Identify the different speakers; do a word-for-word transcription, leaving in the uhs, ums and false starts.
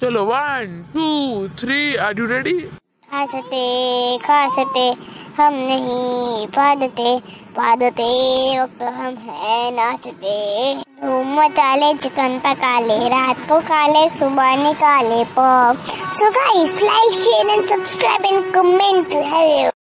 Speaker 1: चलो one two three, are you ready?
Speaker 2: खासते खासते हम नहीं पादते, पादते वक्त हम है नाचते। धूम मचा ले, चिकन पका ले, रात को खा ले, सुबह निकाले pop. So guys, like share and subscribe and comment. Hello.